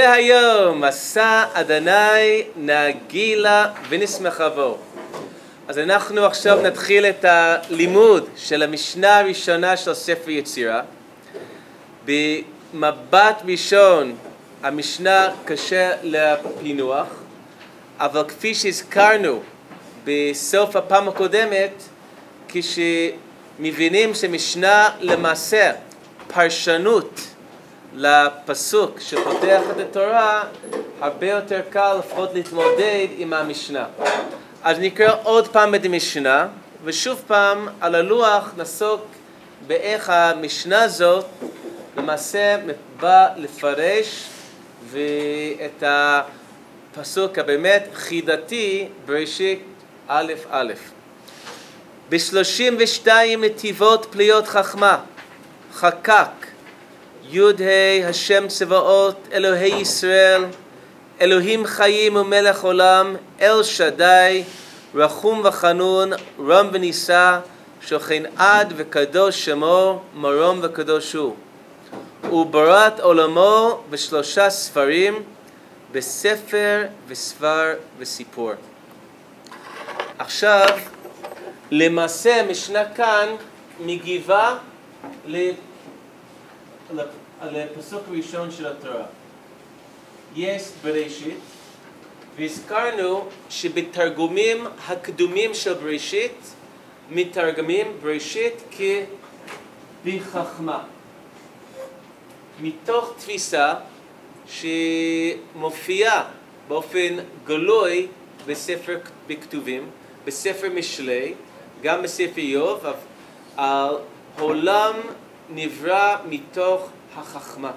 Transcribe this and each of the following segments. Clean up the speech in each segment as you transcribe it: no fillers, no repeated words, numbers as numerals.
והיום עשה אדוני נגילה ונשמחה בו. אז אנחנו עכשיו נתחיל את הלימוד של המשנה הראשונה של ספר יצירה. במבט ראשון המשנה קשה לפינוח, אבל כפי שהזכרנו בסוף הפעם הקודמת, כשמבינים שמשנה למעשה פרשנות לפסוק שפותח את התורה, הרבה יותר קל לפחות להתמודד עם המשנה. אז נקרא עוד פעם את המשנה, ושוב פעם על הלוח נעסוק באיך המשנה הזאת למעשה בא לפרש ואת הפסוק הבאמת חידתי בראשית א' א'. ב32 נתיבות פליות חכמה חקק י' השם צבאות אלוהי ישראל, אלוהים חיים ומלך עולם, אל שדי, רחום וחנון, רם ונישא, שוכן עד וקדוש שמו, מרום וקדוש הוא. הוא ברא את עולמו בשלושה ספרים, בספר וספר וסיפור. עכשיו, למעשה המשנה כאן מגיבה לפסוק ראשון של התורה. יש בראשית, והזכרנו שבתרגומים הקדומים של בראשית מתרגמים בראשית כבחכמה, מתוך תפיסה שמופיעה באופן גלוי בספר בכתובים, בספר משלי, גם בספר איוב, העולם נברא מתוך החכמה,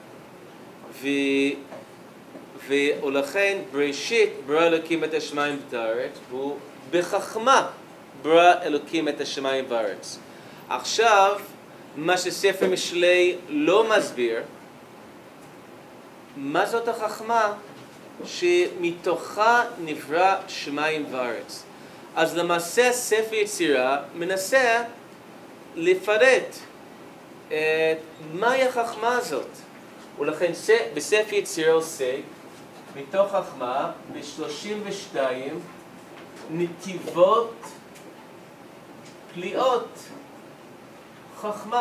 ולכן בראשית ברא אלוקים את השמיים ואת הארץ, והוא בחכמה ברא אלוקים את השמיים והארץ. עכשיו מה שספר משלי לא מסביר, מה זאת החכמה שמתוכה נברא שמיים וארץ. אז למעשה ספר יצירה מנסה לפרט מהי החכמה הזאת, ולכן בספר יצירה עוסק מתוך חכמה ב32 נתיבות פליאות חכמה.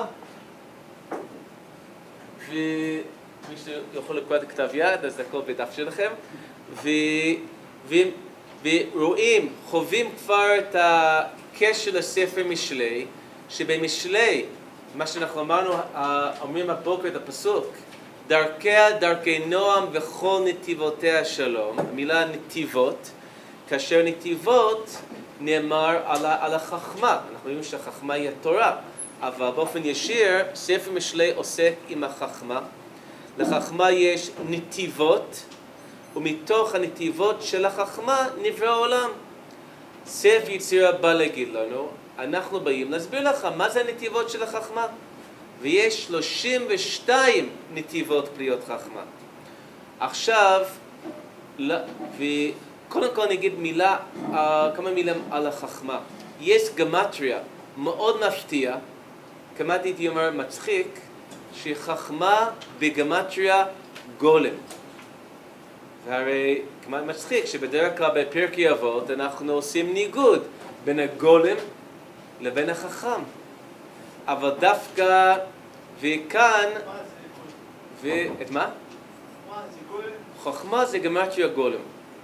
ומי שיכול לקרוא את כתב יד, אז זה הכל בדף שלכם, ורואים, חווים כבר את הקשר לספר משלי, שבמשלי, מה שאנחנו אמרנו, אומרים הבוקר את הפסוק, דרכיה דרכי נועם וכל נתיבותיה שלום. המילה נתיבות, כאשר נתיבות נאמר על החכמה. אנחנו יודעים שהחכמה היא התורה, אבל באופן ישיר ספר משלי עוסק עם החכמה. לחכמה יש נתיבות, ומתוך הנתיבות של החכמה נברא העולם. ספר יצירה בא להגיד לנו, אנחנו באים להסביר לך מה זה הנתיבות של החכמה. ויש 32 נתיבות פליות חכמה. עכשיו, וקודם כל נגיד כמה מילים על החכמה. יש גמטריה מאוד מפתיע, כמעט הייתי אומר מצחיק, שחכמה בגמטריה גולם. והרי כמעט מצחיק שבדרך כלל בפרקי אבות אנחנו עושים ניגוד בין הגולם לבין החכם. אבל דווקא, וכאן, ואת מה? חכמה זה גמטריה גולם.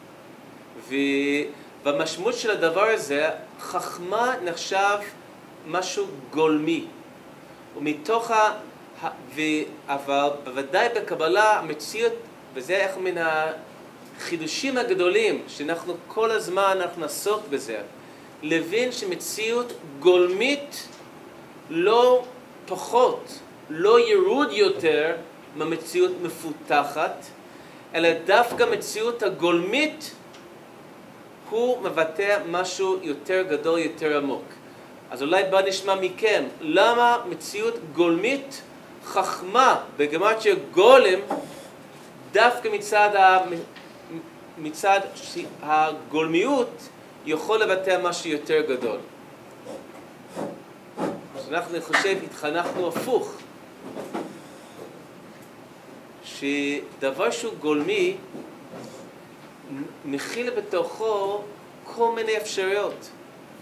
והמשמעות של הדבר הזה, חכמה נחשב משהו גולמי. ומתוך אבל בוודאי בקבלה המציאות, וזה איך מן החידושים הגדולים, שאנחנו כל הזמן נעסוק בזה, להבין שמציאות גולמית לא פחות, לא ירוד יותר ממציאות מפותחת, אלא דווקא מציאות הגולמית הוא מבטא משהו יותר גדול, יותר עמוק. אז אולי בוא נשמע מכם, למה מציאות גולמית חכמה בגמטריה גולם, דווקא מצד הגולמיות יכול לבטא משהו יותר גדול. אז אנחנו חושב התחנכנו הפוך, שדבר שהוא גולמי מכיל בתוכו כל מיני אפשרויות.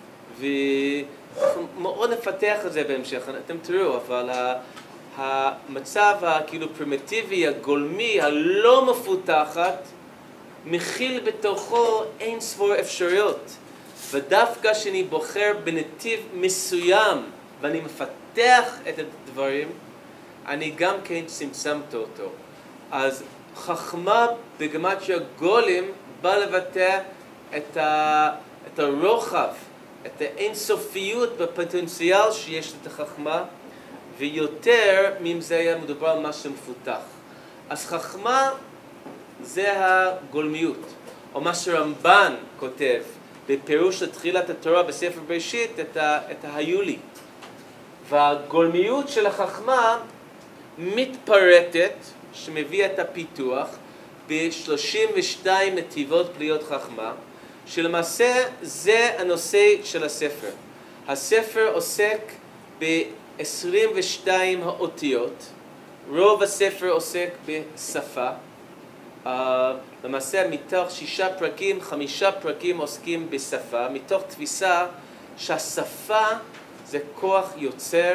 ומאוד נפתח את זה בהמשך, אתם תראו, אבל המצב הכאילו פרימיטיבי, הגולמי, הלא מפותחת, מכיל בתוכו אין ספור אפשרויות. ודווקא שאני בוחר בנתיב מסוים ואני מפתח את הדברים, אני גם כן צמצמת אותו. אז חכמה בגימטריה גולים בא לבטא את הרוחב, את האינסופיות בפוטנציאל שיש את החכמה, ויותר אם זה היה מדובר על משהו מפותח. אז חכמה זה הגולמיות, או מה שרמב"ן כותב בפירוש לתחילת התורה בספר בראשית, את ההיו לי. והגולמיות של החכמה מתפרטת, שמביא את הפיתוח, ב-32 נתיבות להיות חכמה, שלמעשה זה הנושא של הספר. הספר עוסק ב-22 האותיות, רוב הספר עוסק בשפה, למעשה מתוך 6 פרקים, 5 פרקים עוסקים בשפה, מתוך תפיסה שהשפה זה כוח יוצר.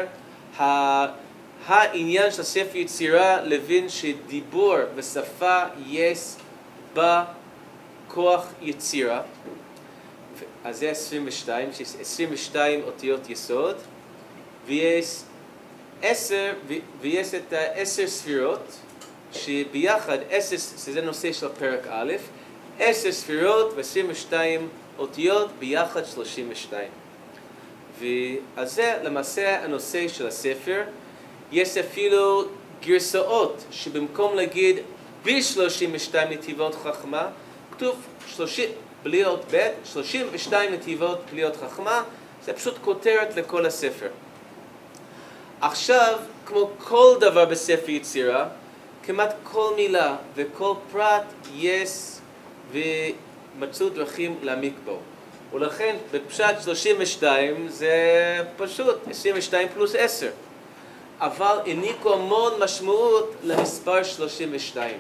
העניין של ספר יצירה לבין שדיבור ושפה יש בה כוח יצירה. אז זה 22, שיש 22 אותיות יסוד, ויש 10, ויש את 10 ספירות, שביחד 10, שזה נושא של פרק א', 10 ספירות ו-22 אותיות, ביחד 32. ואז זה למעשה הנושא של הספר. יש אפילו גרסאות שבמקום להגיד ב-32 נתיבות חכמה, כתוב 30, בלי אות ב', 32 נתיבות בלי אות חכמה, זה פשוט כותרת לכל הספר. עכשיו, כמו כל דבר בספר יצירה, כמעט כל מילה וכל פרט יש ומצאו דרכים להעמיק בו. ולכן בפשט 32 זה פשוט 22 פלוס 10. אבל העניקו המון משמעות למספר 32.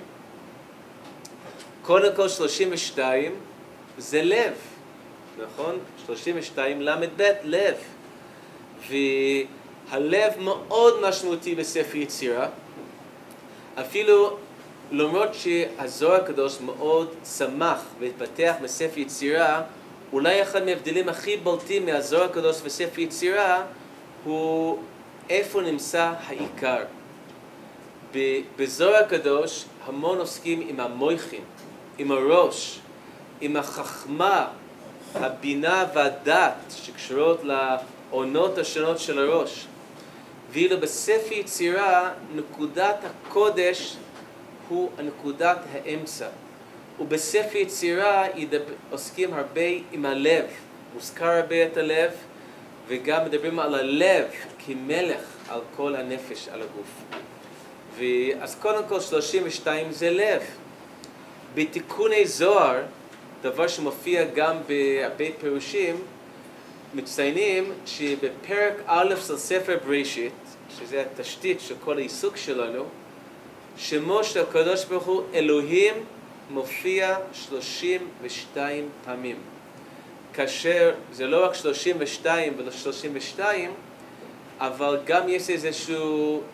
קודם כל 32 זה לב, נכון? 32 למד ב' לב. והלב מאוד משמעותי בספר יצירה. אפילו למרות שהזוהר הקדוש מאוד שמח והתפתח בספר יצירה, אולי אחד מההבדלים הכי בולטים מהזוהר הקדוש בספר יצירה הוא איפה נמצא העיקר. בזוהר הקדוש המון עוסקים עם המויכין, עם הראש, עם החכמה, הבינה והדת שקשורות לעונות השונות של הראש. ואילו בספר יצירה נקודת הקודש הוא נקודת האמצע. ובספר יצירה עוסקים הרבה עם הלב, מוזכר הרבה את הלב, וגם מדברים על הלב כמלך על כל הנפש, על הגוף. אז קודם כל 32 זה לב. בתיקוני זוהר, דבר שמופיע גם בהרבה פירושים, מציינים שבפרק א' של ספר בראשית, שזה התשתית של כל העיסוק שלנו, שמו של הקדוש ברוך הוא אלוהים מופיע 32 פעמים. כאשר זה לא רק 32 ולא 32, אבל גם יש איזשהו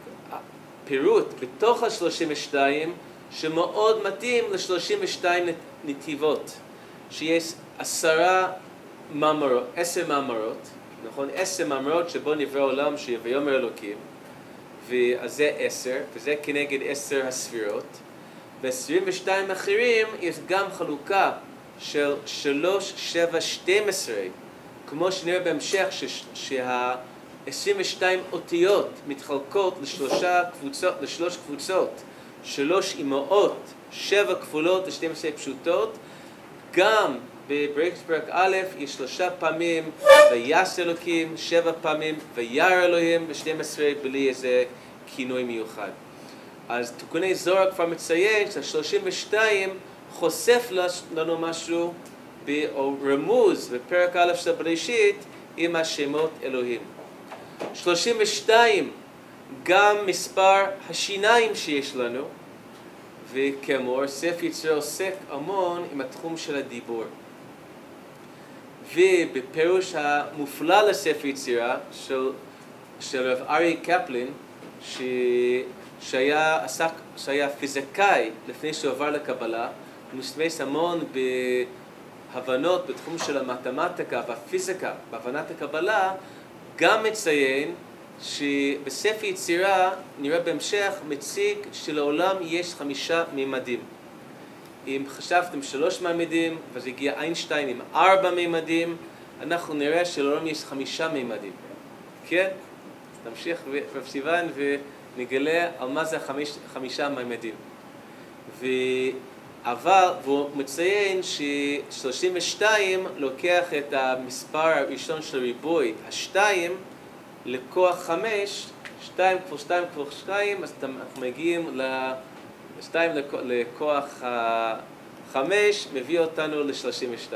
פירוט בתוך ה-32 שמאוד מתאים ל-32 נתיבות, שיש 10 מאמרות, נכון? 10 מאמרות שבו נברא עולם ויאמר אלוקים, ואז זה 10, וזה כנגד 10 הספירות. ב-22 אחרים יש גם חלוקה של 3, 7, 12, כמו שנראה בהמשך שה-22 אותיות מתחלקות לשלוש קבוצות, 3 אימהות, 7 כפולות ו-12 פשוטות. גם בבראשית פרק א' יש 3 פעמים ויעש אלוקים, 7 פעמים וירא אלוהים, ו-12 בלי איזה כינוי מיוחד. אז תיקוני זוהר כבר מציין ש-32 חושף לנו משהו או רמוז בפרק א' של בראשית עם השמות אלוהים. 32 גם מספר השיניים שיש לנו, וכאמור, ספר יצירה עוסק המון עם התחום של הדיבור. ובפירוש המופלא לספר יצירה של רב אריה קפלן, שהיה פיזיקאי לפני שהוא עבר לקבלה, הוא משתמש המון בהבנות בתחום של המתמטיקה והפיזיקה, בהבנת הקבלה, גם מציין שבספר יצירה נראה בהמשך מציג שלעולם יש 5 מימדים. אם חשבתם 3 מימדים, ואז הגיע איינשטיין עם 4 מימדים, אנחנו נראה שלעולם יש 5 מימדים. כן? נמשיך רב סיוון ונגלה על מה זה 5 מימדים. והוא מציין ש32 לוקח את המספר הראשון של ריבוי, ה-2, לכוח 5, 2 כפול 2 כפול 2, אז אנחנו מגיעים ל-2 לכוח 5, מביא אותנו ל-32.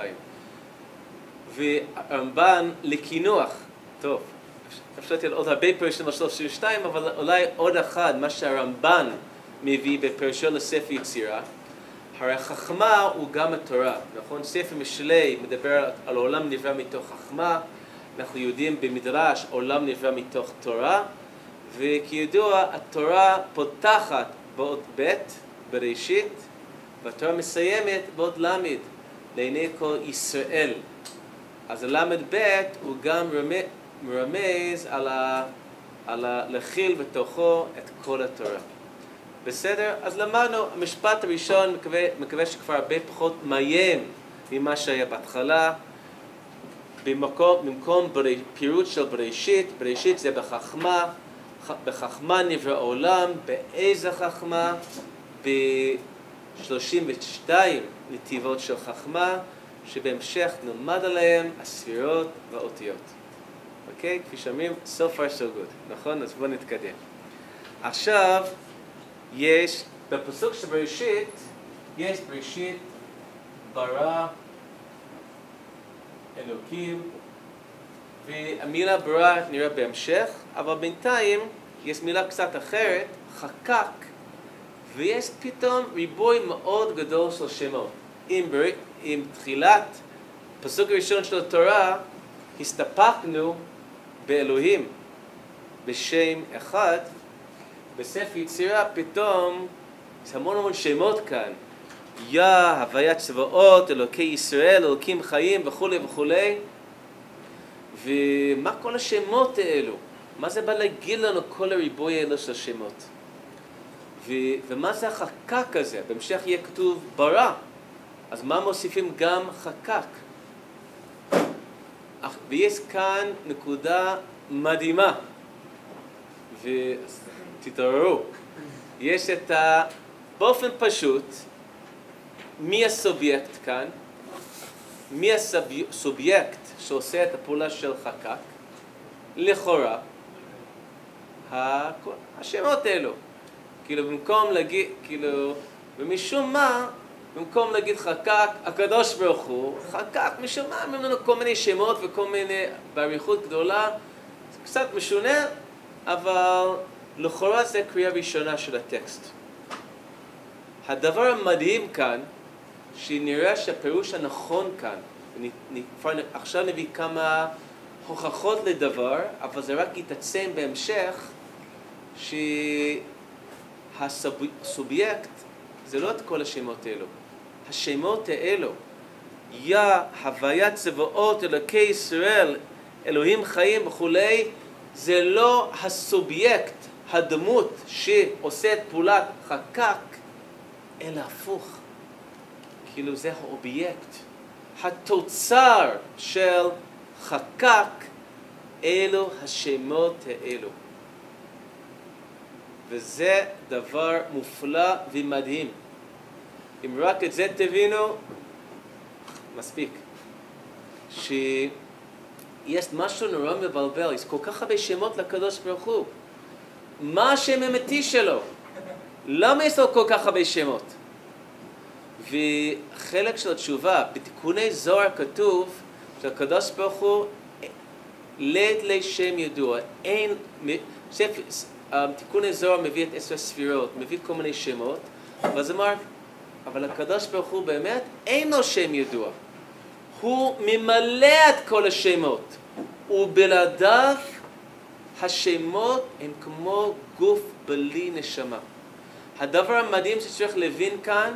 והרמב"ן לקינוח, טוב, אפשר לתת עוד הרבה פירושים ל-32, אבל אולי עוד אחד, מה שהרמב"ן מביא בפירושו לספר יצירה, הרי החכמה הוא גם התורה, נכון? ספר משלי מדבר על עולם נברא מתוך חכמה, אנחנו יודעים במדרש עולם נברא מתוך תורה, וכידוע התורה פותחת באות ב' בראשית, והתורה מסיימת באות למד, לעיני כל ישראל. אז הלמד ב' הוא גם מרמז על להכיל בתוכו את כל התורה. בסדר? אז למדנו, המשפט הראשון מקווה שכבר הרבה פחות מאיים ממה שהיה בהתחלה. במקום פירוט של בראשית, בראשית זה בחכמה, בחכמה נברא העולם, באיזה חכמה? ב-32 נתיבות של חכמה, שבהמשך נלמד עליהם הספירות והאותיות. אוקיי? כפי שאומרים, so far so good, נכון? אז בואו נתקדם. עכשיו, יש, בפסוק של בראשית, יש בראשית ברא אלוקים, והמילה ברא נראה בהמשך, אבל בינתיים יש מילה קצת אחרת, חקק, ויש פתאום ריבוי מאוד גדול של שמות. עם תחילת פסוק הראשון של התורה, הסתפקנו באלוהים בשם אחד, בספר יצירה פתאום יש המון שמות כאן. יא, הוויית צבאות, אלוקי ישראל, אלוקים חיים וכו' וכו'. ומה כל השמות האלו? מה זה בא להגיד לנו כל הריבוי האלו של שמות? ומה זה החקק הזה? בהמשך יהיה כתוב ברא. אז מה מוסיפים גם חקק? ויש כאן נקודה מדהימה. ותתעוררו. יש את באופן פשוט, מי הסובייקט כאן? מי הסובייקט שעושה את הפעולה של חקק? לכאורה, השמות האלו. כאילו במקום להגיד, כאילו, ומשום מה, במקום להגיד חקק, הקדוש ברוך הוא, חקק, משום מה, אומרים לנו כל מיני שמות וכל מיני, באריכות גדולה, זה קצת משונה, אבל לכאורה זה קריאה ראשונה של הטקסט. הדבר המדהים כאן, שנראה שהפירוש הנכון כאן, עכשיו נביא כמה הוכחות לדבר, אבל זה רק יתעצם בהמשך, שהסובייקט זה לא את כל השמות האלו. השמות האלו, יא, הוויית צבאות, אלוקי ישראל, אלוהים חיים וכולי, זה לא הסובייקט, הדמות שעושה את פעולת חקק, אלא הפוך. כאילו זה האובייקט. התוצר של חקק, אלו השמות האלו. וזה דבר מופלא ומדהים. אם רק את זה תבינו, מספיק. שיש משהו נורא מבלבל, יש כל כך הרבה שמות לקדוש ברוך הוא. מה השם האמיתי שלו? למה יש לו כל כך הרבה שמות? וחלק של התשובה, בתיקוני זוהר כתוב שהקדוש ברוך הוא לית לשם ידוע. אין, תיקוני זוהר מביא את 10 ספירות, מביא כל מיני שמות, ואז אמר, אבל הקדוש ברוך הוא באמת אין לו שם ידוע. הוא ממלא את כל השמות, ובלעדיו השמות הם כמו גוף בלי נשמה. הדבר המדהים שצריך להבין כאן,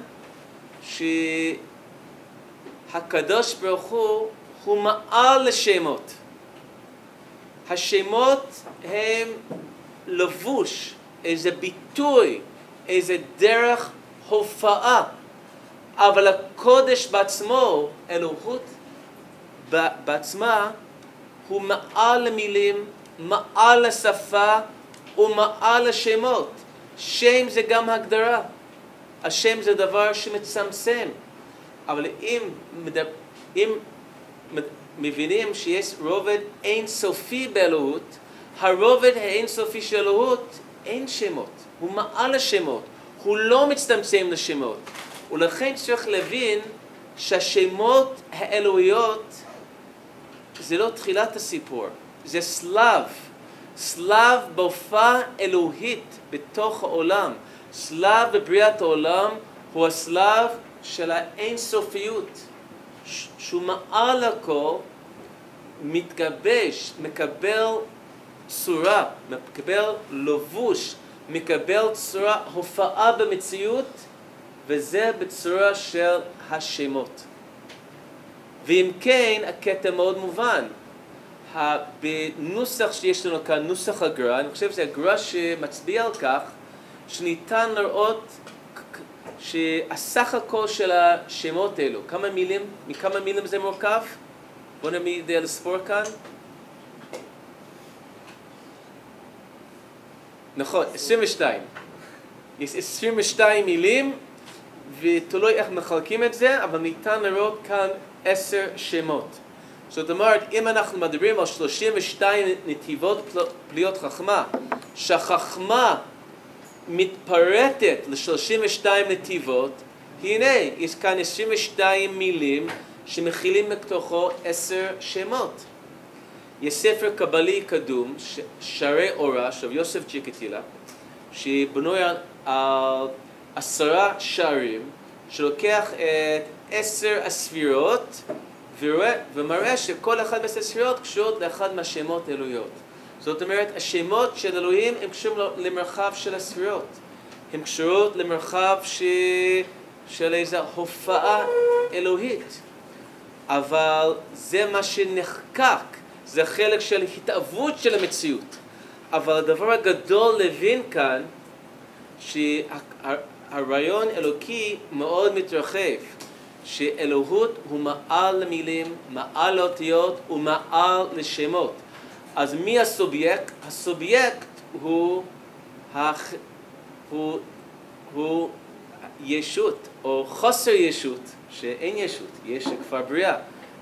שהקדוש ברוך הוא מעל לשמות. השמות הם לבוש, איזה ביטוי, איזה דרך הופעה. אבל הקודש בעצמו, אלוהות בעצמה, הוא מעל למילים, מעל לשפה ומעל לשמות. שם זה גם הגדרה. השם זה דבר שמצמצם. אבל אם מבינים שיש רובד אינסופי באלוהות, הרובד האינסופי של אלוהות אין שמות. הוא מעל השמות. הוא לא מצטמצם לשמות. ולכן צריך להבין שהשמות האלוהיות זה לא תחילת הסיפור. זה סלב. סלב בהופעה אלוהית בתוך העולם. סלב בבריאת העולם הוא הסלב של האינסופיות. שהוא מעל הכל מתגבש, מקבל צורה, מקבל לבוש, מקבל צורה, הופעה במציאות, וזה בצורה של השמות. ואם כן, הקטע מאוד מובן. בנוסח שיש לנו כאן, נוסח הגר"א, אני חושב שזה הגר"א שמצביע על כך, שניתן לראות שהסך הכל של השמות האלו, מכמה מילים זה מורכב? בואו נעמיד לספור כאן. נכון, 22. יש 22 מילים, ותלוי איך מחלקים את זה, אבל ניתן לראות כאן 10 שמות. זאת אומרת, אם אנחנו מדברים על 32 נתיבות פליאות חכמה, שהחכמה מתפרטת ל-32 נתיבות, הנה, יש כאן 22 מילים שמכילים בתוכו 10 שמות. יש ספר קבלי קדום, שערי אורה, של יוסף צ'יקטילה, שבנוי על 10 שערים, שלוקח את 10 הספירות, ומראה שכל אחד מ10 הספירות קשורות לאחד מהשמות האלוהיות. זאת אומרת, השמות של אלוהים הם קשורים למרחב של הספירות. הם קשורות למרחב של איזו הופעה אלוהית. אבל זה מה שנחקק, זה חלק של התאבות של המציאות. אבל הדבר הגדול להבין כאן, שהרעיון אלוקי מאוד מתרחב. שאלוהות הוא מעל למילים, מעל לאותיות ומעל לשמות. אז מי הסובייקט? הסובייקט הוא ישות או חוסר ישות, שאין ישות, יש כבר בריאה.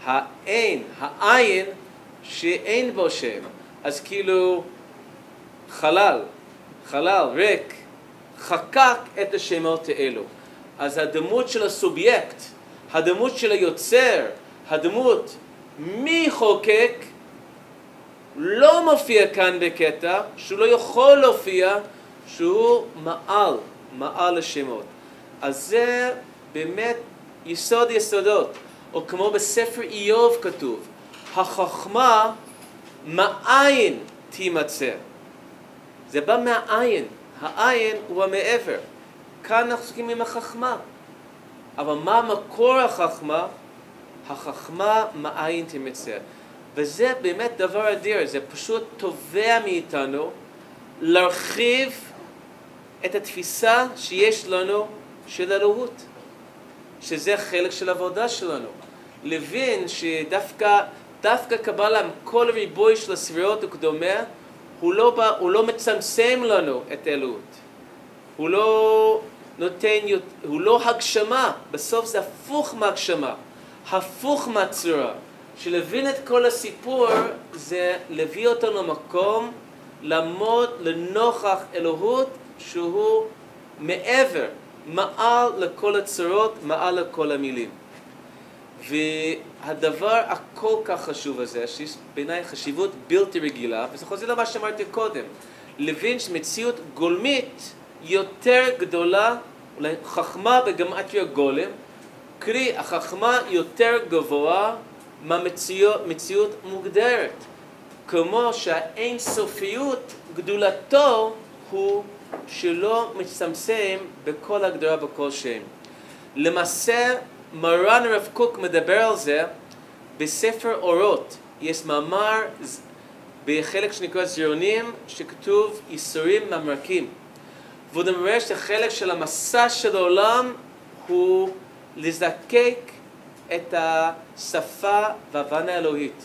העין שאין בו שם. אז כאילו חלל, ריק, חקק את השמות האלו. אז הדמות של הסובייקט, הדמות של היוצר, הדמות מי חוקק, לא מופיע כאן בקטע, שהוא לא יכול להופיע, שהוא מעל השמות. אז זה באמת יסוד יסודות, או כמו בספר איוב כתוב, החוכמה מאין תימצא. זה בא מהעין, העין הוא המעבר. כאן אנחנו עוסקים עם החוכמה. אבל מה מקור החוכמה? החוכמה מאין תימצא. וזה באמת דבר אדיר, זה פשוט תובע מאיתנו להרחיב את התפיסה שיש לנו של אלוהות. שזה חלק של העבודה שלנו. להבין שדווקא קבלה עם כל ריבוי של הספירות וכדומה, הוא לא מצמצם לנו את האלוהות. הוא לא הגשמה, בסוף זה הפוך מהגשמה, הפוך מהצורה. שלהבין את כל הסיפור זה להביא אותנו למקום, לעמוד לנוכח אלוהות שהוא מעבר, מעל לכל הצורות, מעל לכל המילים. והדבר הכל כך חשוב הזה, שיש בעיניי חשיבות בלתי רגילה, וזה חוזר למה שאמרתי קודם, להבין שמציאות גולמית יותר גדולה אולי חכמה בגימטריה גולם, קרי החכמה יותר גבוה מהמציאות מוגדרת. כמו שהאין סופיות גדולתו הוא שלא מצטמצם בכל הגדרה בכל שם. למעשה מרן הרב קוק מדבר על זה בספר אורות. יש מאמר בחלק שנקרא זירונים שכתוב איסורים ממרקים. והוא אומר שחלק של המסע של העולם הוא לזקק את השפה וההבנה האלוהית.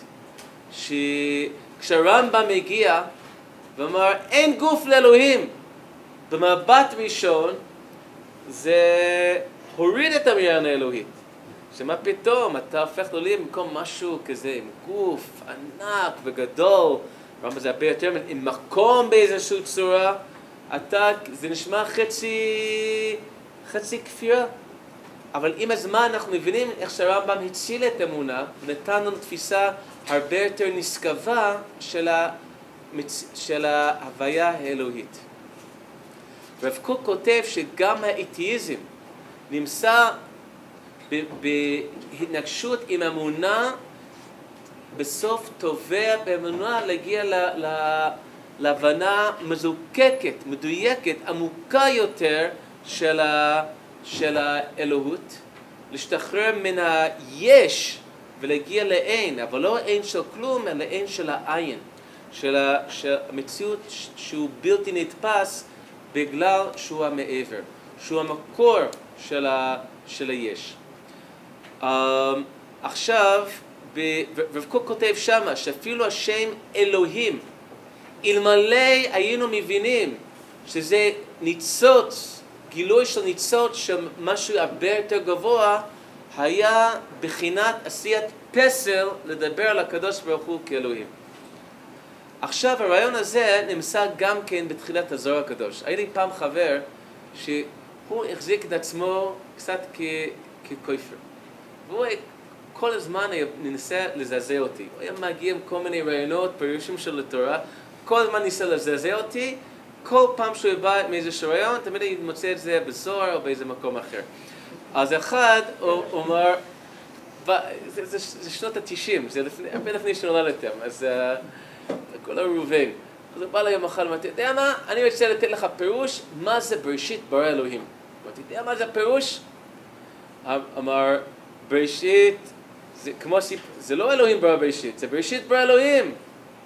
כשהרמב"ם מגיע ואמר אין גוף לאלוהים, במבט ראשון זה הוריד את המעיין האלוהית. שמה פתאום אתה הופך לאלוהים במקום משהו כזה עם גוף ענק וגדול, רמב"ם זה הרבה יותר עם מקום באיזושהי צורה, זה נשמע חצי כפירה. אבל עם הזמן אנחנו מבינים איך שהרמב"ם הציל את האמונה ונתן לנו תפיסה הרבה יותר נשגבה של ההוויה האלוהית. רב קוק כותב שגם האתאיזם נמצא בהתנגשות עם אמונה, בסוף תובע באמונה להגיע להבנה מזוקקת, מדויקת, עמוקה יותר של האלוהות, להשתחרר מן היש ולהגיע לאין, אבל לא אין של כלום, אלא אין של העין, של המציאות שהוא בלתי נתפס בגלל שהוא המעבר, שהוא המקור של היש. עכשיו, רב קוק כותב שמה שאפילו השם אלוהים, אלמלא היינו מבינים שזה ניצוץ, גילוי של ניצוץ של משהו הרבה יותר גבוה, היה בחינת עשיית פסל לדבר על הקדוש ברוך הוא כאלוהים. עכשיו הרעיון הזה נמצא גם כן בתחילת הזוהר הקדוש. היה לי פעם חבר שהוא החזיק את עצמו קצת ככופר. והוא כל הזמן ניסה לזעזע אותי. הוא היה מגיע עם כל מיני רעיונות, פירושים של התורה, כל הזמן ניסה לזעזע אותי. כל פעם שהוא בא מאיזשהו רעיון, תמיד אני מוצא את זה בזוהר או באיזה מקום אחר. אז אחד הוא אומר, זה שנות ה-90, זה הרבה לפני שנולדתם, אז כל הראובן. אז הוא בא לי יום אחד, אמרתי, יודע מה? אני רוצה לתת לך פירוש, מה זה בראשית ברא אלוהים. אמרתי, יודע מה זה הפירוש? אמר, בראשית, זה לא אלוהים ברא בראשית, זה בראשית ברא אלוהים.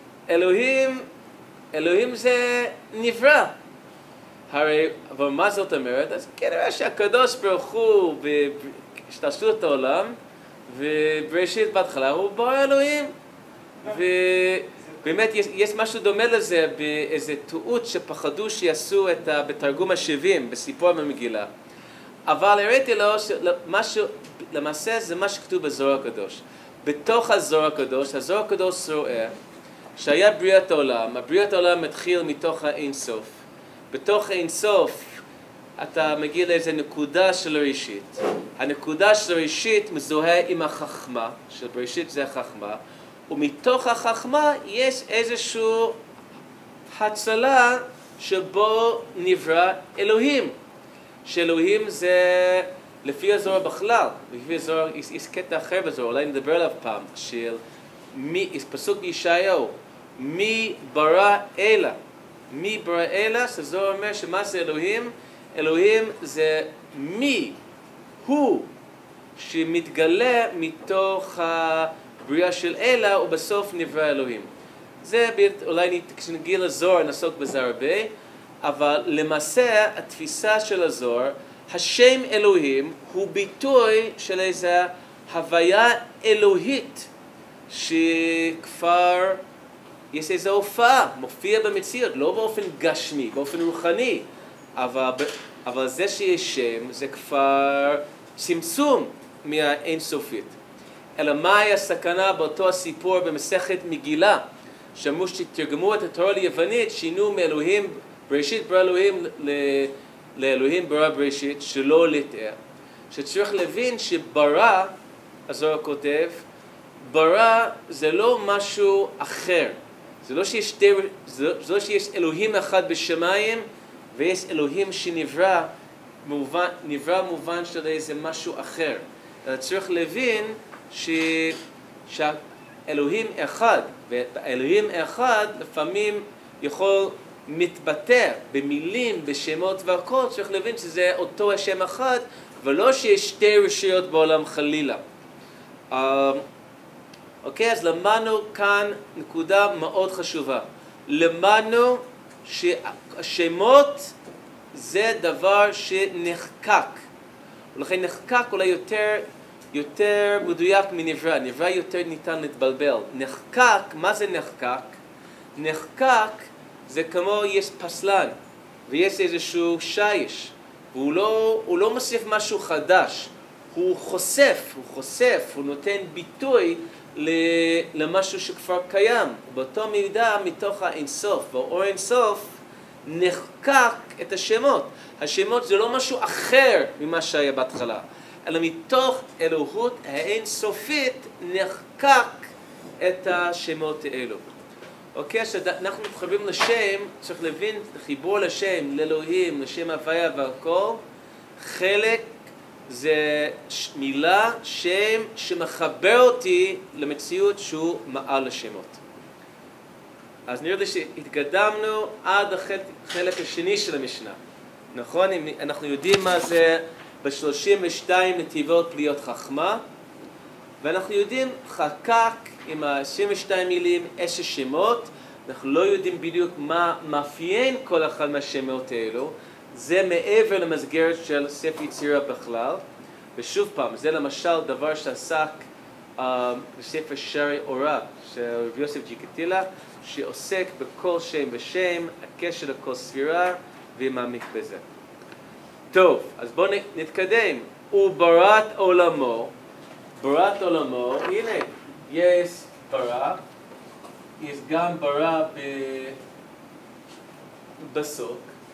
אלוהים זה נברא. הרי, אבל מה זאת אומרת? אז כנראה שהקדוש ברוך הוא בהשתלשלות העולם, ובראשית בהתחלה הוא ברא אלוהים. ובאמת יש משהו דומה לזה באיזה טעות שפחדו שיעשו בתרגום ה-70, בסיפור במגילה. אבל הראיתי לו שמשהו, למעשה זה מה שכתוב בזוהר הקדוש. בתוך הזוהר הקדוש, הזוהר הקדוש רואה שהיה בריאת העולם, הבריאת העולם מתחיל מתוך האינסוף. בתוך האינסוף אתה מגיע לאיזו נקודה של ראשית. הנקודה של ראשית מזוהה עם החכמה, של בראשית זה החכמה, ומתוך החכמה יש איזושהי הצלה שבו נברא אלוהים. שאלוהים זה לפי הזוהר בכלל, לפי הזוהר, יש קטע אחר בזוהר, אולי נדבר עליו פעם, של פסוק בישעיהו, מי ברא אלה? מי ברא אלה? שהזוהר אומר שמה זה אלוהים? אלוהים זה מי הוא שמתגלה מתוך הבריאה של אלה ובסוף נברא אלוהים. זה אולי כשנגיע לזוהר נעסוק בזה הרבה, אבל למעשה התפיסה של הזוהר, השם אלוהים הוא ביטוי של איזו הוויה אלוהית שכבר יש איזו הופעה, מופיע במציאות, לא באופן גשמי, באופן רוחני, אבל זה שיש שם זה כבר צמצום מהאינסופית. אלא מהי הסכנה באותו הסיפור במסכת מגילה, שאמרו שתרגמו את התורה ליוונית, שינו מאלוהים בראשית ברא אלוהים לאלוהים ברא בראשית, שלא לטעה. שצריך להבין שברא, הזוהר כותב, ברא זה לא משהו אחר. זה לא שיש אלוהים אחד בשמיים ויש אלוהים שנברא נברא מובן של איזה משהו אחר. אלא צריך להבין שהאלוהים אחד, והאלוהים אחד לפעמים יכול מתבטא במילים, בשמות והכל, צריך להבין שזה אותו השם אחד, ולא שיש שתי רשויות בעולם חלילה. אוקיי, אז למדנו כאן נקודה מאוד חשובה. למדנו שהשמות זה דבר שנחקק. ולכן נחקק אולי יותר מדויק מנברא. נברא יותר ניתן להתבלבל. נחקק, מה זה נחקק? נחקק זה כמו יש פסלן ויש איזשהו שיש. והוא לא מוסיף משהו חדש. הוא חושף, הוא נותן ביטוי למשהו שכבר קיים. באותו מידה מתוך האינסוף, באור אינסוף, נחקק את השמות. השמות זה לא משהו אחר ממה שהיה בהתחלה, אלא מתוך אלוהות האינסופית נחקק את השמות האלו. אוקיי, שאנחנו מתחברים לשם, צריך להבין את החיבור לשם, לאלוהים, לשם הוויה והכל. חלק זה מילה, שם שמחבר אותי למציאות שהוא מעל השמות. אז נראה לי שהתקדמנו עד החלק השני של המשנה. נכון? אנחנו יודעים מה זה ב-32 נתיבות להיות חכמה, ואנחנו יודעים חקק עם ה-22 מילים 10 שמות. אנחנו לא יודעים בדיוק מה מאפיין כל אחד מהשמות האלו. זה מעבר למסגרת של ספר יצירה בכלל. ושוב פעם, זה למשל דבר שעסק בספר שערי אורה של רבי יוסף ג'יקטילה, שעוסק בכל שם ושם, הקשר לכל ספירה, ומעמיק בזה. טוב, אז בואו נתקדם. הוא ברת עולמו. ברת עולמו, הנה, יש ברא, יש גם ברא בסוף.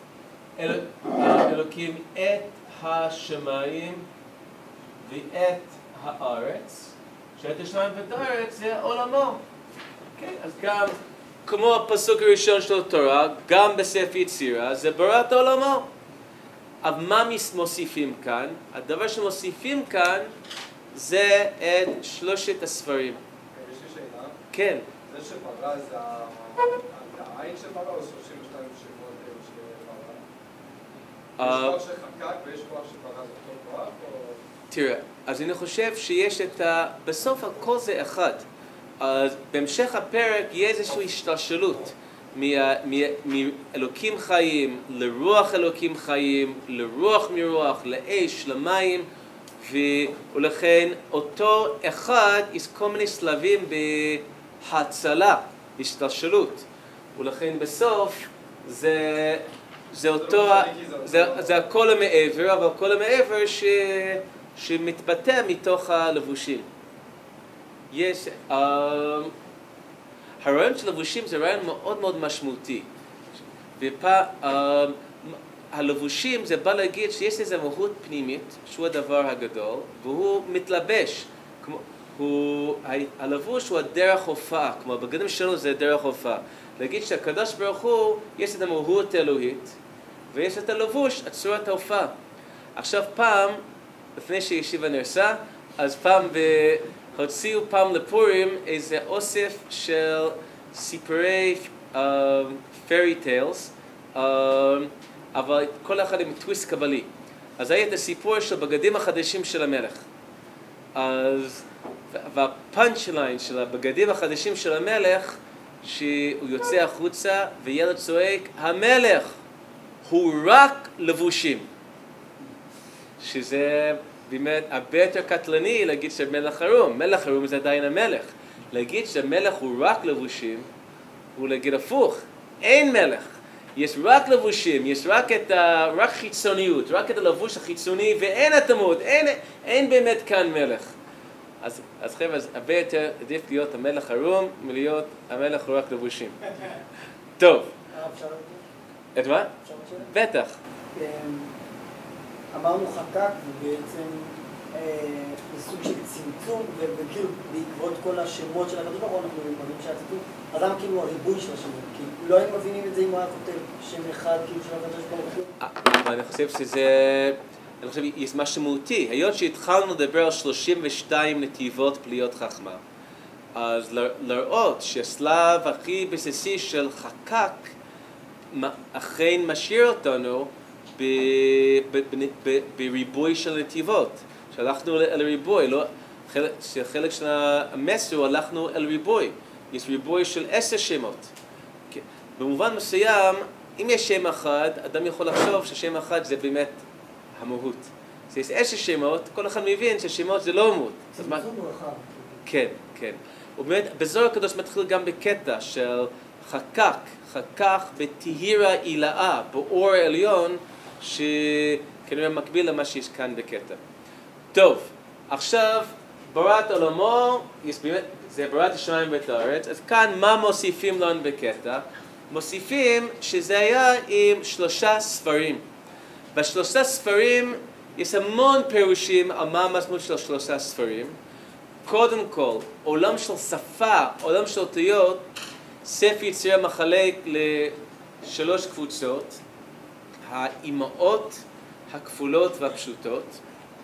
אלוקים את השמיים ואת הארץ, שאת השמיים ואת הארץ זה עולמו. אז גם כמו הפסוק הראשון של התורה, גם בספר יצירה, זה ברת עולמו. אבל מה מוסיפים כאן? הדבר שמוסיפים כאן זה את שלושת הספרים. יש לי שאלה. כן. זה שברא זה העין של ברא או 32 שמות של ברא? יש כוח שחקק ויש כוח שברא זה אותו כוח? תראה, אז אני חושב שיש בסוף הכל זה אחד. אז בהמשך הפרק יהיה איזושהי השתלשלות מאלוקים חיים לרוח אלוקים חיים, לרוח מרוח, לאש, למים, ולכן אותו אחד יש כל מיני שלבים בהצלה, השתלשלות. ולכן בסוף זה אותו, זה הכל המעבר, אבל הכל המעבר שמתבטא מתוך הלבושים. יש, הרעיון של לבושים זה רעיון מאוד מאוד משמעותי. הלבושים זה בא להגיד שיש איזו מהות פנימית, שהוא הדבר הגדול, והוא מתלבש. הלבוש הוא הדרך הופעה, כמו בגדים שלנו זה דרך הופעה. להגיד שהקדוש ברוך הוא, יש את המהות האלוהית, ויש את הלבוש, את צורת ההופעה. עכשיו פעם, לפני שישיבה נהרסה, אז פעם הוציאו פעם לפורים איזה אוסף של סיפורי fairy tales, אבל כל אחד עם טוויסט קבלי. אז היה את הסיפור של בגדים החדשים של המלך. והפאנץ' ליין של הבגדים החדשים של המלך, שהוא יוצא החוצה וילד צועק, המלך הוא רק לבושים. שזה באמת הרבה יותר קטלני להגיד שמלך ערום. מלך ערום זה עדיין המלך. להגיד שהמלך הוא רק לבושים, הוא להגיד הפוך. אין מלך. יש רק לבושים, יש רק חיצוניות, רק את הלבוש החיצוני, ואין התאמות, אין באמת כאן מלך. אז חבר'ה, הרבה יותר עדיף להיות המלך ערום מלהיות המלך הוא רק לבושים. טוב. את מה? בטח. אמרנו חקק, ובעצם בסוג של צמצום, וכאילו בעקבות כל השמות של הקדוש ברוך הוא אנחנו מבינים שהציטוט, אז למה כאילו הריבוי של השמות? כאילו לא היינו מבינים את זה אם הוא היה כותב שם אחד כאילו של הקדוש ברוך הוא? ואני חושב אני חושב יש משהו מהותי. היות שהתחלנו לדבר על 32 נתיבות פליאות חכמה, אז לראות שהשלב הכי בסיסי של חקק אכן משאיר אותנו בריבוי של נתיבות. שהלכנו אל ריבוי, חלק של המסר הלכנו אל ריבוי. יש ריבוי של 10 שמות. במובן מסוים, אם יש שם אחד, אדם יכול לחשוב ששם אחד זה באמת המהות. אז יש 10 שמות, כל אחד מבין ששמות זה לא המהות. כן, כן. ובאמת, בזוהר הקדוש מתחיל גם בקטע של חקק בתהירה עילאה, באור העליון, שכנראה מקביל למה שיש כאן בקטע. טוב, עכשיו, בריאת עולמו, זה בריאת השמיים ואת הארץ, אז כאן מה מוסיפים לנו בקטע? מוסיפים שזה היה עם 3 ספרים. ב3 ספרים יש המון פירושים על מה המשמעות של 3 ספרים. קודם כל, עולם של שפה, עולם של אותיות, ספר יצירה מחלק ל3 קבוצות, האימהות, הכפולות והפשוטות.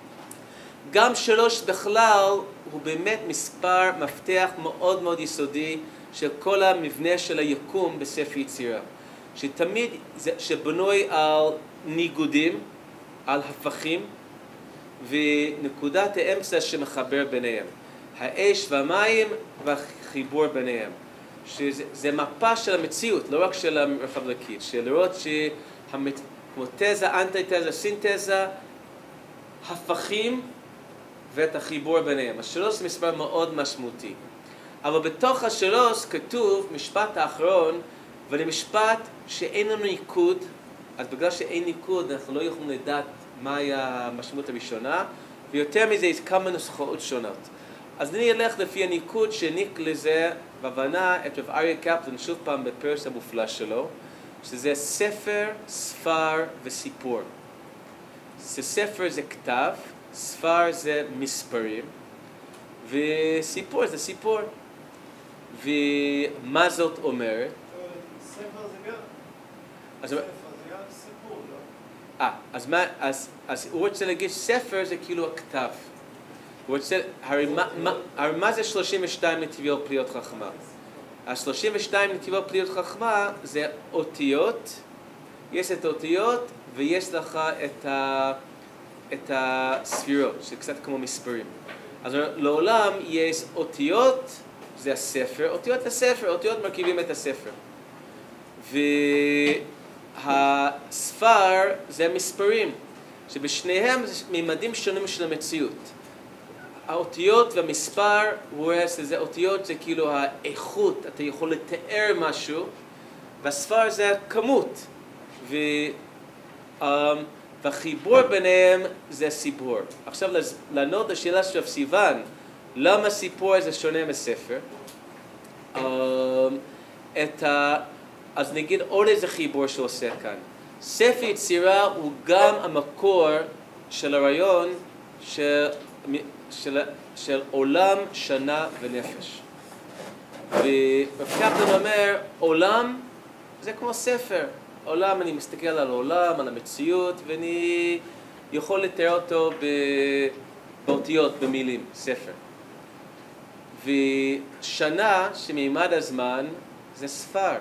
גם 3 בכלל הוא באמת מספר מפתח מאוד מאוד יסודי של כל המבנה של היקום בספר יצירה. שתמיד, שבנוי על ניגודים, על הפכים, ונקודת האמצע שמחבר ביניהם. האש והמים והחיבור ביניהם. שזה מפה של המציאות, לא רק של הרחבלקית, שלראות כמו תזה, אנטי-תזה, סינתזה, הפכים ואת החיבור ביניהם. ה3 זה מספר מאוד משמעותי. אבל בתוך ה3 כתוב משפט האחרון, ולמשפט שאין לנו ניקוד, אז בגלל שאין ניקוד אנחנו לא יכולים לדעת מהי המשמעות הראשונה, ויותר מזה יש כמה נוסחאות שונות. אז אני אלך לפי הניקוד שהעניק לזה בהבנה את רב אריה קפלן שוב פעם בפרס המופלא שלו, שזה ספר, ספר וסיפור. ספר זה כתב, ספר זה מספרים, וסיפור זה סיפור. ומה זאת אומרת? ספר זה גם. אז ספר זה גם סיפור, לא? אז הוא רוצה להגיד ספר זה כאילו הכתב. הוא רוצה, הרי מה זה 32 נתיבות פליאות חכמה? ה-32 נתיבות פליאות חכמה זה אותיות, יש את האותיות ויש לך את הספירות, שקצת כמו מספרים. אז לעולם יש אותיות, זה הספר, אותיות לספר, אותיות מרכיבים את הספר. והספר זה מספרים, שבשניהם זה ממדים שונים של המציאות. האותיות והמספר, הוא רואה שזה אותיות, זה כאילו האיכות, אתה יכול לתאר משהו, והספר זה הכמות. והחיבור ביניהם זה סיפור. עכשיו לענות לשאלה של סיוון, למה סיפור זה שונה מספר? אז נגיד עוד איזה חיבור שעושה כאן. ספר יצירה הוא גם המקור של הרעיון של עולם, שנה ונפש. וקפלן אומר, עולם זה כמו ספר. עולם, אני מסתכל על העולם, על המציאות, ואני יכול לתאר אותו באותיות, במילים, ספר. ושנה, שמימד הזמן, זה ספר.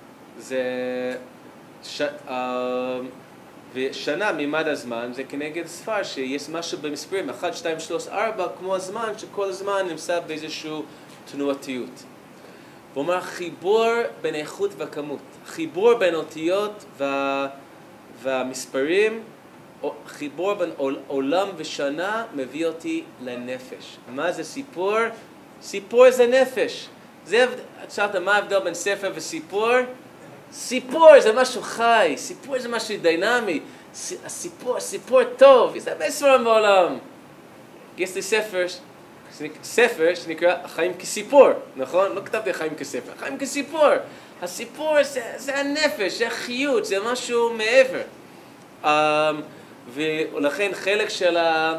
ושנה, מימד הזמן, זה כנגד ספר, שיש משהו במספרים, 1, 2, 3, 4, כמו הזמן, שכל הזמן נמצא באיזושהי תנועתיות. הוא אומר, חיבור בין איכות וכמות. חיבור בין אותיות והמספרים, חיבור בין עולם ושנה מביא אותי לנפש. מה זה סיפור? סיפור זה נפש. שאלת מה ההבדל בין ספר וסיפור? סיפור זה משהו חי, סיפור זה משהו דינמי. סיפור טוב, זה הרבה ספרים בעולם. יש לי ספר שנקרא החיים כסיפור, נכון? לא כתבתי החיים כספר, החיים כסיפור. הסיפור זה הנפש, זה החיות, זה משהו מעבר. ולכן חלק של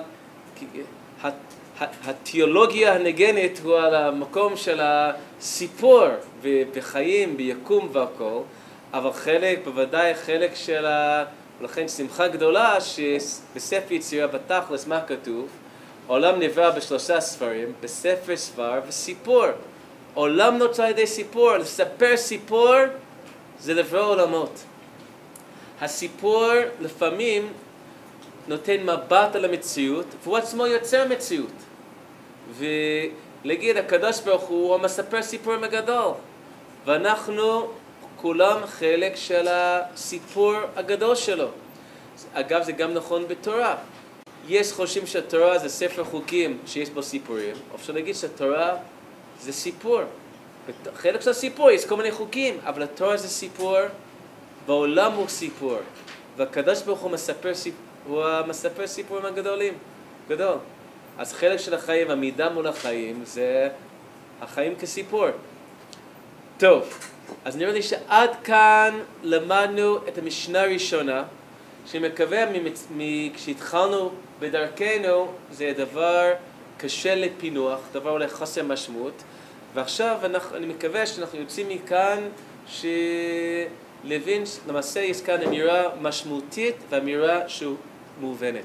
התיאולוגיה הנגנת הוא על המקום של הסיפור בחיים, ביקום והכל, אבל בוודאי חלק של ולכן שמחה גדולה שבספר יצירה בתכלס מה כתוב? העולם נברא בשלושה ספרים, בספר ספר וסיפור. עולם נוצר על ידי סיפור, לספר סיפור זה לברוא עולמות. הסיפור לפעמים נותן מבט על המציאות, והוא עצמו יוצר מציאות. ולהגיד, הקדוש ברוך הוא מספר סיפור מגדול. ואנחנו כולם חלק של הסיפור הגדול שלו. אגב, זה גם נכון בתורה. יש חושבים שהתורה זה ספר חוקים שיש בו סיפורים, אפשר להגיד שהתורה זה סיפור. חלק של הסיפור יש כל מיני חוקים, אבל התורה זה סיפור, והעולם הוא סיפור. והקדוש ברוך הוא מספר סיפורים הגדולים, גדול. אז חלק של החיים, המידה מול החיים, זה החיים כסיפור. טוב, אז נראה לי שעד כאן למדנו את המשנה הראשונה, שמקווה כשהתחלנו בדרכנו זה דבר קשה לפינוח, דבר אולי חסר משמעות, ועכשיו אני מקווה שאנחנו יוצאים מכאן שלהבין למעשה יש כאן אמירה משמעותית ואמירה שהוא מובנת.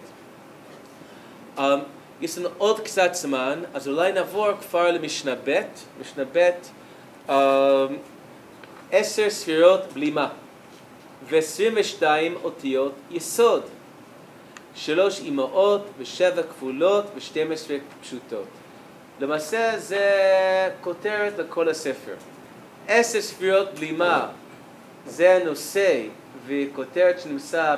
יש לנו עוד קצת זמן, אז אולי נעבור כבר למשנה ב', משנה ב' 10 ספירות בלימה ו-22 אותיות יסוד, 3 אימהות ו7 כפולות ו12 פשוטות. למעשה זה כותרת לכל הספר. 10 ספירות בלימה זה הנושא וכותרת שנמצא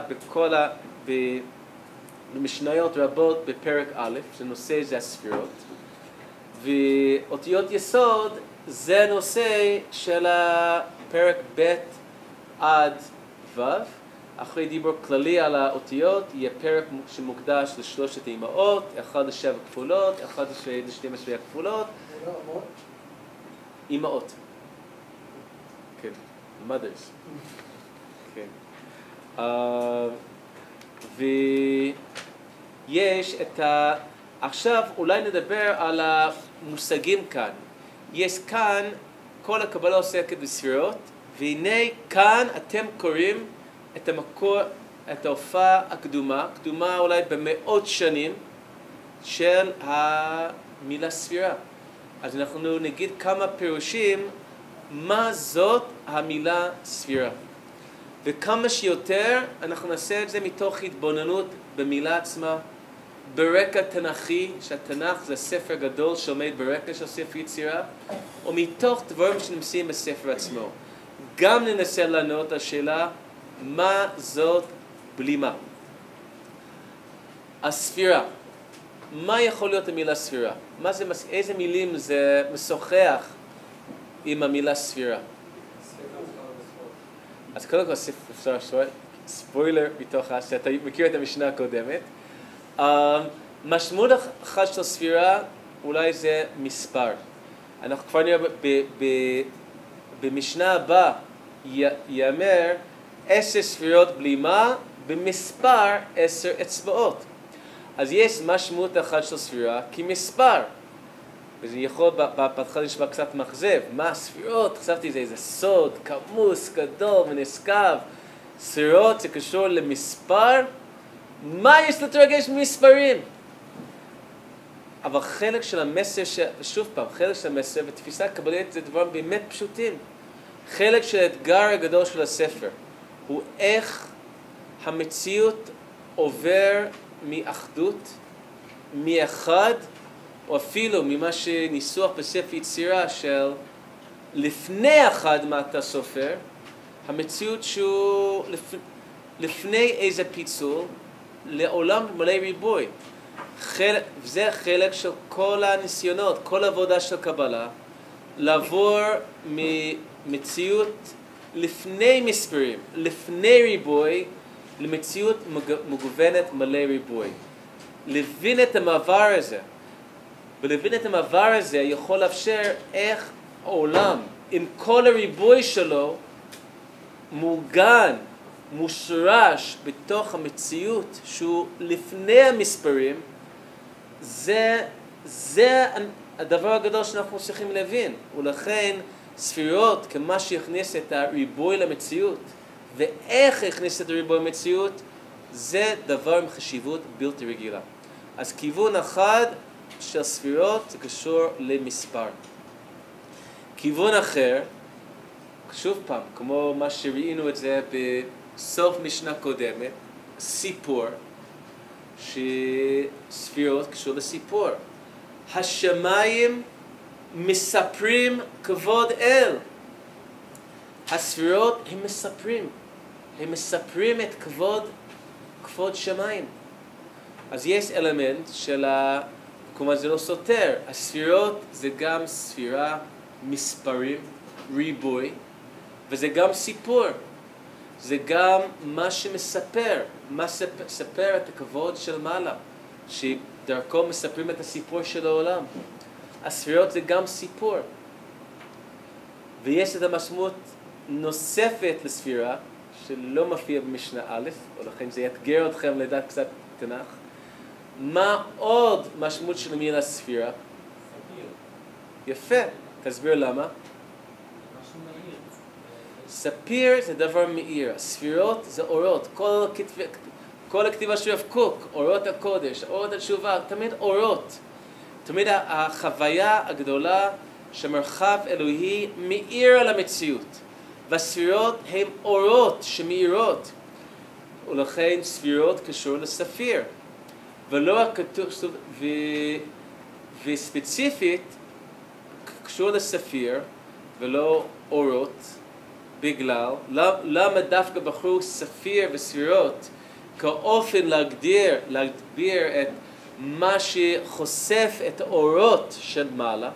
במשניות רבות בפרק א', שנושא זה הספירות. ואותיות יסוד זה הנושא של הפרק ב' עד ו'. אחרי דיבור כללי על האותיות יהיה פרק שמוקדש לשלושת האימהות, 1 ל7 כפולות, 1 ל12 הכפולות. אימהות. כן, mothers. כן. ויש את עכשיו אולי נדבר על המושגים כאן. יש כאן, כל הקבלה עוסקת בספירות, והנה כאן אתם קוראים את המקור, את ההופעה הקדומה, קדומה אולי במאות שנים של המילה ספירה. אז אנחנו נגיד כמה פירושים מה זאת המילה ספירה. וכמה שיותר אנחנו נעשה את זה מתוך התבוננות במילה עצמה, ברקע תנ"כי, שהתנ"ך זה ספר גדול שעומד ברקע של ספר יצירה, או מתוך דברים שנמצאים בספר עצמו. גם ננסה לענות על השאלה, מה זאת בלימה? הספירה. מה יכול להיות המילה ספירה? איזה מילים זה משוחח עם המילה ספירה? אז קודם כל, אפשר ספוילר מתוך שאתה מכיר את המשנה הקודמת. משמעות אחת של ספירה אולי זה מספר. אנחנו כבר נראה במשנה הבאה יאמר 10 ספירות בלימה במספר 10 אצבעות. אז יש משמעות אחת של ספירה כמספר. וזה יכול בהתחלה נשמע קצת מאכזב. מה ספירות? חשבתי זה איזה סוד, כמוס, גדול ונשגב. ספירות זה קשור למספר. מה יש לתרגש ממספרים? אבל חלק של המסר, שוב פעם, חלק של המסר ותפיסה קבלית זה דברים באמת פשוטים. חלק של האתגר הגדול של הספר הוא איך המציאות עובר מאחדות, מאחד, או אפילו ממה שניסוח בספר יצירה של לפני אחד מה אתה סופר, המציאות שהוא לפני איזה פיצול, לעולם מלא ריבוי. זה חלק של כל הניסיונות, כל העבודה של קבלה, לעבור ממציאות לפני מספרים, לפני ריבוי, למציאות מגוונת מלא ריבוי. להבין את המעבר הזה, ולהבין את המעבר הזה יכול לאפשר איך העולם, עם כל הריבוי שלו, מוגן, מושרש בתוך המציאות שהוא לפני המספרים. זה הדבר הגדול שאנחנו צריכים להבין, ולכן ספירות כמה שיכניס את הריבוי למציאות ואיך הכניס את הריבוי במציאות, זה דבר עם חשיבות בלתי רגילה. אז כיוון אחד של ספירות זה קשור למספר. כיוון אחר, שוב פעם, כמו מה שראינו את זה בסוף משנה קודמת, סיפור, שספירות קשור לסיפור. השמיים מספרים כבוד אל. הספירות הם מספרים את כבוד שמיים. אז יש אלמנט של כלומר זה לא סותר, הספירות זה גם ספירה, מספרים, ריבוי, וזה גם סיפור. זה גם מה שמספר, מספר את הכבוד של מעלה, שדרכו מספרים את הסיפור של העולם. הספירות זה גם סיפור. ויש את המשמעות נוספת לספירה, שלא מופיע במשנה א', ולכן זה יאתגר אתכם לדעת קצת תנ"ך. מה עוד משמעות של המילה ספירה? יפה, תסביר למה. ספיר זה דבר מאיר, ספירות זה אורות, כל הכתיבה של רב קוק, אורות הקודש, אורות התשובה, תמיד אורות. תמיד החוויה הגדולה שמרחב אלוהי מאיר על המציאות. והספירות הן אורות שמאירות. ולכן ספירות קשור לספיר. ולא רק כתוב, וספציפית קשור לספיר ולא אורות, בגלל, למה דווקא בחרו ספיר וספירות כאופן להגביר את מה שחושף את האורות של מעלה.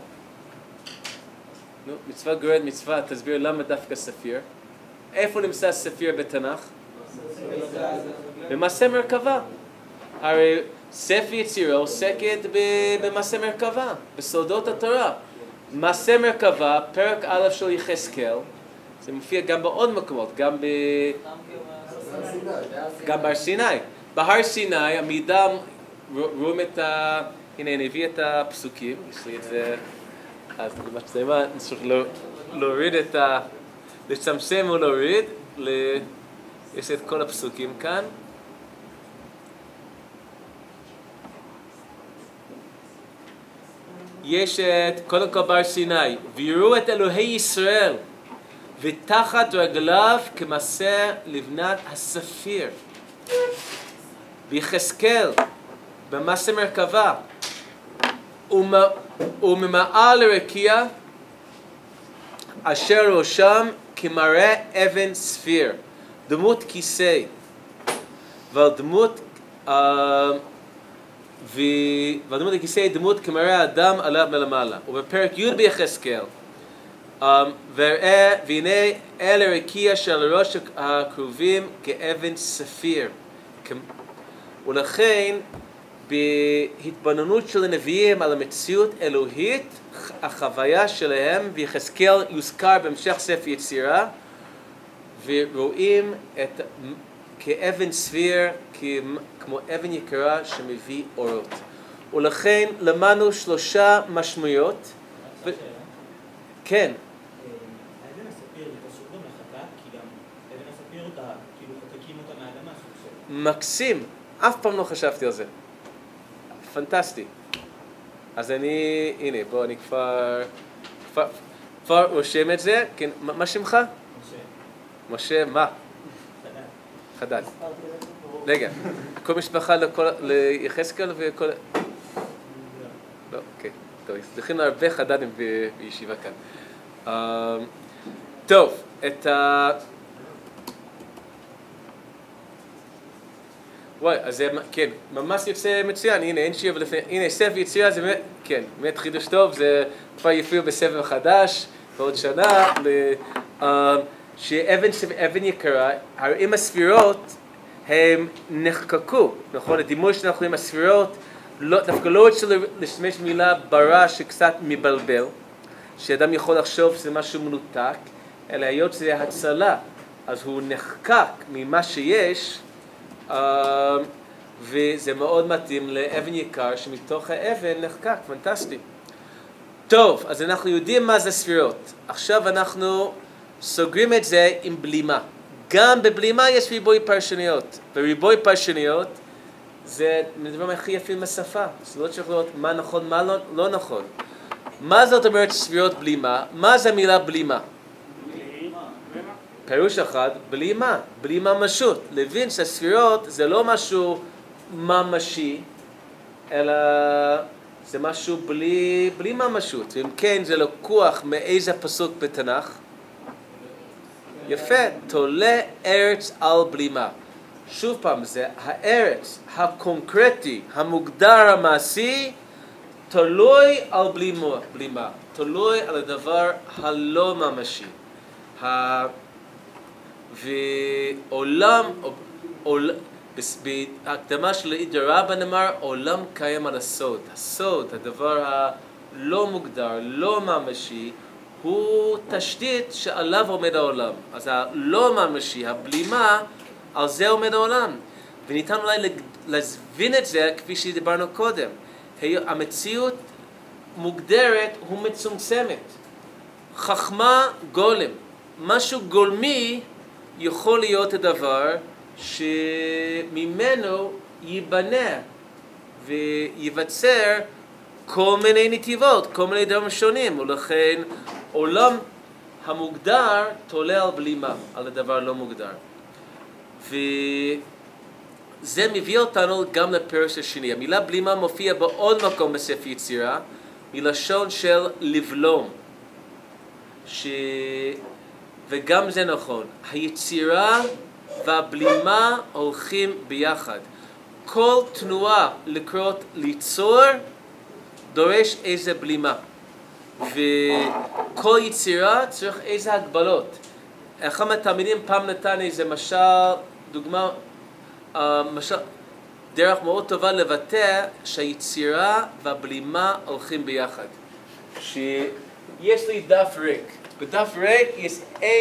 מצווה גוררת מצווה, תסביר למה דווקא ספיר. איפה נמצא ספיר בתנ"ך? במעשה מרכבה. הרי ספר יצירה עוסקת במעשה מרכבה, בסודות התורה. מעשה מרכבה, פרק א' של יחזקאל, זה מופיע גם בעוד מקומות, גם בהר סיני. בהר סיני המידע, רואים את הנה אני הביא את הפסוקים, יש לי את זה, אז במצלמה נצטרך להוריד את לצמצם ולהוריד, יש את כל הפסוקים כאן. יש את, קודם כל בהר סיני, ויראו את אלוהי ישראל, ותחת רגליו כמעשה לבנת הספיר. ויחזקאל, במעשה מרכבה, וממעל לרקיע, אשר ראשם כמראה אבן ספיר, דמות כיסא, ועל דמות והדמות הכיסא היא דמות כמראה אדם עליו מלמעלה. ובפרק י' ביחזקאל, והנה אל הרקיע של ראש הקרובים כאבן ספיר. ולכן בהתבוננות של הנביאים על המציאות אלוהית, החוויה שלהם ויחזקאל יוזכר בהמשך ספר יצירה, ורואים את כאבן ספיר, כמו אבן יקרה שמביא אורות. ולכן למדנו 3 משמעויות. כן. אבן הספיר זה קשור גם לחטאת, כי גם אבן הספיר אותה, כאילו חותקים אותה מהאדמה סוג של. מקסים, אף פעם לא חשבתי על זה. פנטסטי. אז הנה, בוא, אני כבר רושם את זה. כן, מה שמך? משה, מה? חדד. רגע, כל משפחה ליחזקאל וכל... לא, אוקיי. טוב, זכינו הרבה חדדים בישיבה כאן. טוב, וואי, אז זה, כן, ממש יוצא מצוין. הנה, אין שיר, הנה, ספר יצירה, זה כן, באמת חידוש טוב, זה כבר יופיע בספר חדש, בעוד שנה, שאבן יקרה, הרי עם הספירות, הם נחקקו, נכון? הדימוי שאנחנו עם הספירות, דווקא לא רוצה להשתמש במילה ברא שקצת מבלבל, שאדם יכול לחשוב שזה משהו מנותק, אלא היות שזה הצלה, אז הוא נחקק ממה שיש, וזה מאוד מתאים לאבן יקר שמתוך האבן נחקק, פנטסטי. טוב, אז אנחנו יודעים מה זה ספירות. עכשיו אנחנו סוגרים את זה עם בלימה. גם בבלימה יש ריבוי פרשניות, וריבוי פרשניות זה מדברים הכי יפים בשפה, זה לא צריך לראות מה נכון, מה לא נכון. מה זאת אומרת ספירות בלימה? מה זה המילה בלימה? פירוש אחד, בלימה, בלי ממשות. להבין שהספירות זה לא משהו ממשי, אלא זה משהו בלי ממשות. ואם כן, זה לקוח מאיזה פסוק בתנ"ך? יפה, תולה ארץ על בלימה. שוב פעם, זה הארץ הקונקרטי, המוגדר, המעשי, תלוי על בלימה, תלוי על הדבר הלא ממשי. ועולם, בהקדמה של אידר רבא נאמר, עולם קיים על הסוד. הסוד, הדבר הלא מוגדר, לא ממשי, הוא תשתית שעליו עומד העולם. אז הלא ממשי, הבלימה, על זה עומד העולם. וניתן אולי להבין את זה כפי שדיברנו קודם. המציאות מוגדרת ומצומצמת. חכמה גולם. משהו גולמי יכול להיות הדבר שממנו ייבנה ויבצר כל מיני נתיבות, כל מיני דברים שונים, ולכן עולם המוגדר תולה על בלימה, על הדבר לא מוגדר. וזה מביא אותנו גם לפרש השני. המילה בלימה מופיעה בעוד מקום בספר יצירה, מלשון של לבלום. וגם זה נכון. היצירה והבלימה הולכים ביחד. כל תנועה לקרות ליצור דורש איזה בלימה. וכל יצירה צריך איזה הגבלות. אחד מהתלמידים פעם נתן איזה משל, דוגמה, משל, דרך מאוד טובה לבטא שהיצירה והבלימה הולכים ביחד. שיש לי דף ריק. בדף ריק יש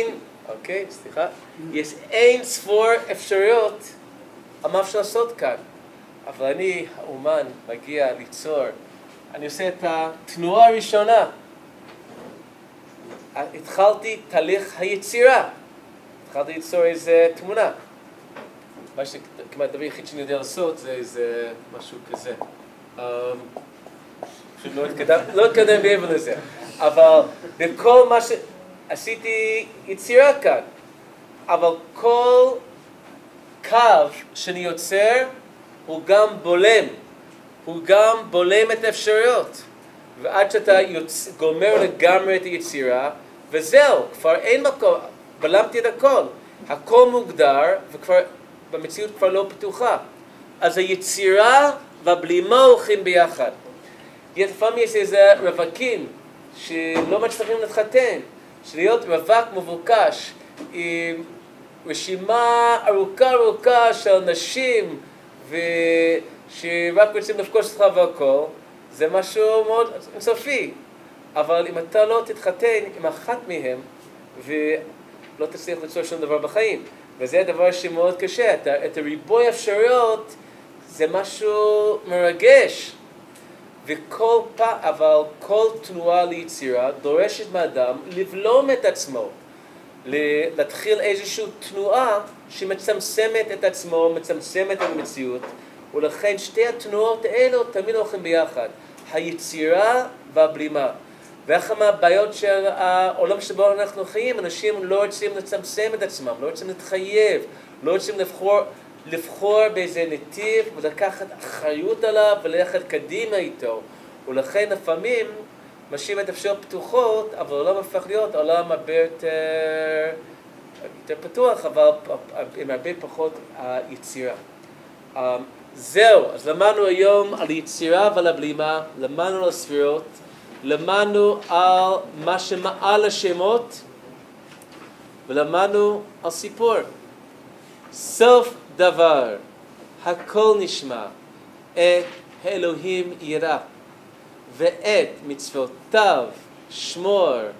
אין ספור אפשרויות על מה אפשר לעשות כאן. אבל אני, האומן, מגיע ליצור. אני עושה את התנועה הראשונה. התחלתי תהליך היצירה. התחלתי ליצור איזה תמונה. מה שכמעט הדבר היחיד שאני יודע לעשות זה איזה משהו כזה. פשוט לא התקדם מעבר לזה. אבל בכל מה שעשיתי יצירה כאן. אבל כל קו שאני יוצר הוא גם בולם. הוא גם בולם את האפשרויות. ועד שאתה גומר לגמרי את היצירה, וזהו, כבר אין מקום, בלמתי את הכל. הכל מוגדר, וכבר במציאות כבר לא פתוחה. אז היצירה והבלימה הולכים ביחד. לפעמים יש איזה רווקים שלא מצליחים להתחתן, שלהיות רווק מבוקש עם רשימה ארוכה של נשים שרק רוצים לפגוש אותך והכל, זה משהו מאוד אינסופי. אבל אם אתה לא תתחתן עם אחת מהם ולא תצליח ליצור שום דבר בחיים, וזה הדבר שמאוד קשה, את הריבוי אפשרויות זה משהו מרגש. אבל כל תנועה ליצירה דורשת מאדם לבלום את עצמו, להתחיל איזושהי תנועה שמצמצמת את עצמו, מצמצמת את המציאות, ולכן שתי התנועות האלו תמיד הולכים ביחד, היצירה והבלימה. ואחת מהבעיות של העולם שבו אנחנו חיים, אנשים לא רוצים לצמצם את עצמם, לא רוצים להתחייב, לא רוצים לבחור באיזה נתיב ולקחת אחריות עליו וללכת קדימה איתו. ולכן לפעמים משאירים את אפשרויות פתוחות, אבל העולם הופך להיות עולם הרבה יותר פתוח, אבל עם הרבה פחות יצירה. זהו, אז למדנו היום על יצירה ועל הבלימה, למדנו על הספירות, למדנו על מה שמעל השמות, ולמדנו על סיפור. סוף דבר, הכל נשמע, את האלוהים ירא, ואת מצוותיו שמור